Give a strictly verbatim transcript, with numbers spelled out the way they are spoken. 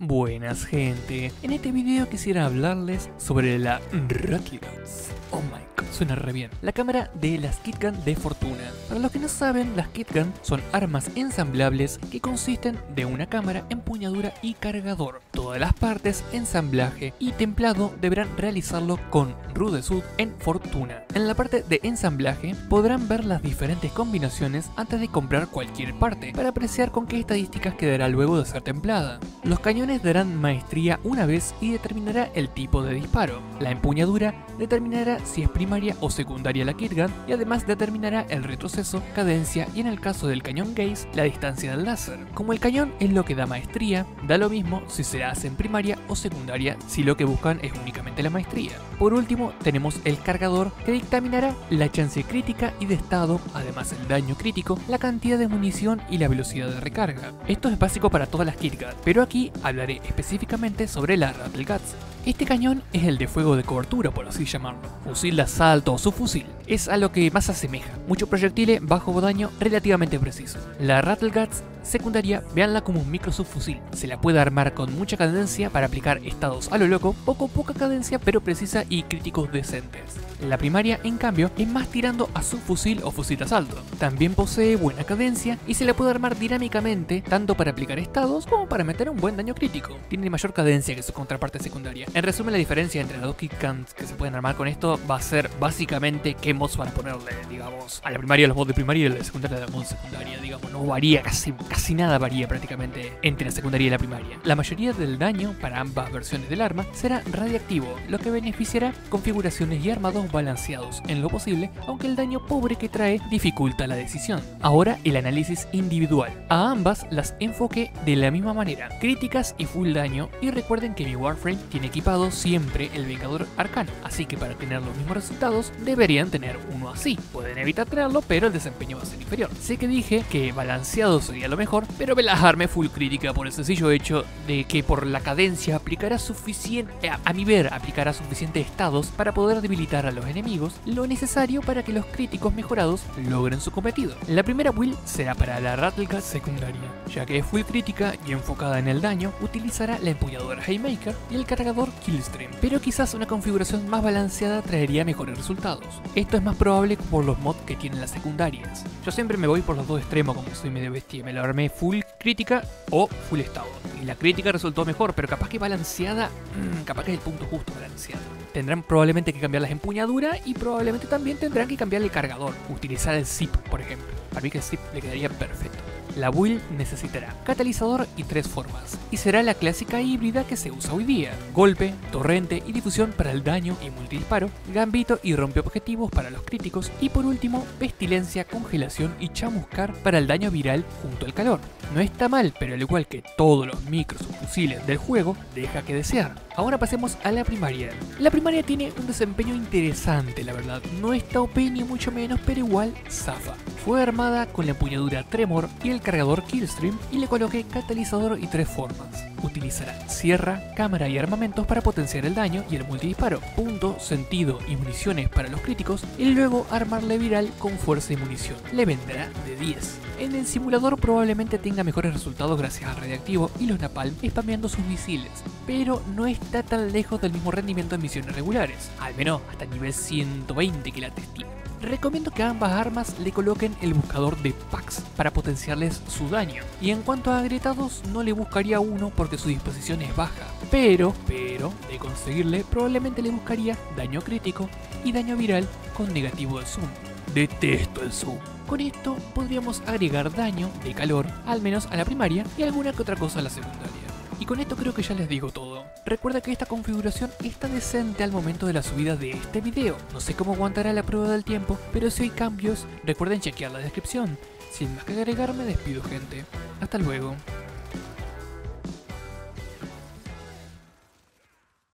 Buenas gente, en este video quisiera hablarles sobre la Rattle Guts. Oh my god, suena re bien. La cámara de las KitGun de Fortuna. Para los que no saben, las KitGun son armas ensamblables que consisten de una cámara, empuñadura y cargador. Todas las partes, ensamblaje y templado deberán realizarlo con Rudesud en Fortuna. En la parte de ensamblaje podrán ver las diferentes combinaciones antes de comprar cualquier parte, para apreciar con qué estadísticas quedará luego de ser templada. Los cañones darán maestría una vez y determinará el tipo de disparo. La empuñadura determinará si es primaria o secundaria la KitGun y además determinará el retroceso, cadencia y en el caso del cañón Gaze, la distancia del láser. Como el cañón es lo que da maestría, da lo mismo si se la hace en primaria o secundaria si lo que buscan es únicamente la maestría. Por último tenemos el cargador, que dictaminará la chance crítica y de estado, además el daño crítico, la cantidad de munición y la velocidad de recarga. Esto es básico para todas las KitGun, pero aquí hablaré específicamente sobre la Rattle Guts. Este cañón es el de fuego de cobertura, por así llamarlo, fusil de asalto o subfusil. Es a lo que más se asemeja, mucho proyectil, bajo daño, relativamente preciso. La Rattle Guts secundaria, véanla como un micro subfusil. Se la puede armar con mucha cadencia para aplicar estados a lo loco, o con poca cadencia pero precisa y críticos decentes. La primaria, en cambio, es más tirando a subfusil o fusil de asalto. También posee buena cadencia y se la puede armar dinámicamente, tanto para aplicar estados como para meter un buen daño crítico. Tiene mayor cadencia que su contraparte secundaria. En resumen, la diferencia entre las dos KitGuns que se pueden armar con esto va a ser básicamente qué mods van a ponerle, digamos, a la primaria los mods de primaria y a la secundaria los mods de secundaria, digamos. No varía, casi, casi nada varía prácticamente entre la secundaria y la primaria. La mayoría del daño para ambas versiones del arma será radiactivo, lo que beneficiará configuraciones y armados balanceados en lo posible, aunque el daño pobre que trae dificulta la decisión. Ahora el análisis individual. A ambas las enfoqué de la misma manera, críticas y full daño, y recuerden que mi Warframe tiene equipado siempre el Vengador Arcano, así que para tener los mismos resultados deberían tener uno así. Pueden evitar tenerlo, pero el desempeño va a ser inferior. Sé que dije que balanceado sería lo mejor, pero me la armé full crítica por el sencillo hecho de que por la cadencia aplicará suficiente, a, a mi ver, aplicará suficientes estados para poder debilitar a los enemigos, lo necesario para que los críticos mejorados logren su cometido. La primera build será para la Rattle Guts secundaria, ya que es full crítica y enfocada en el daño, utilizará la empuñadura Haymaker y el cargador Killstream, pero quizás una configuración más balanceada traería mejores resultados. Esto es más probable por los mods que tienen las secundarias. Yo siempre me voy por los dos extremos como soy medio bestia, me lo armé full crítica o full estado. Y la crítica resultó mejor, pero capaz que balanceada, mmm, capaz que es el punto justo balanceada. Tendrán probablemente que cambiar las empuñaduras y probablemente también tendrán que cambiar el cargador, utilizar el zip por ejemplo. Para mí que el zip le quedaría perfecto. La build necesitará catalizador y tres formas, y será la clásica híbrida que se usa hoy día: golpe, torrente y difusión para el daño y multidisparo, gambito y rompeobjetivos para los críticos, y por último, pestilencia, congelación y chamuscar para el daño viral junto al calor. No está mal, pero al igual que todos los micros o fusiles del juego, deja que desear. Ahora pasemos a la primaria. La primaria tiene un desempeño interesante, la verdad. No está O P ni mucho menos, pero igual zafa. Fue armada con la empuñadura Tremor y el cargador Killstream, y le coloqué catalizador y tres formas. Utilizará sierra, cámara y armamentos para potenciar el daño y el multidisparo, punto, sentido y municiones para los críticos, y luego armarle viral con fuerza y munición. Le vendrá de diez. En el simulador probablemente tenga mejores resultados gracias al radiactivo y los napalm spameando sus misiles, pero no está tan lejos del mismo rendimiento en misiones regulares, al menos hasta nivel ciento veinte que la testé. Recomiendo que a ambas armas le coloquen el buscador de packs para potenciarles su daño, y en cuanto a agrietados no le buscaría uno porque su disposición es baja, pero, pero, de conseguirle probablemente le buscaría daño crítico y daño viral con negativo de zoom. Detesto el zoom. Con esto podríamos agregar daño de calor, al menos a la primaria, y alguna que otra cosa a la secundaria. Y con esto creo que ya les digo todo. Recuerda que esta configuración está decente al momento de la subida de este video. No sé cómo aguantará la prueba del tiempo, pero si hay cambios, recuerden chequear la descripción. Sin más que agregar, me despido gente. Hasta luego.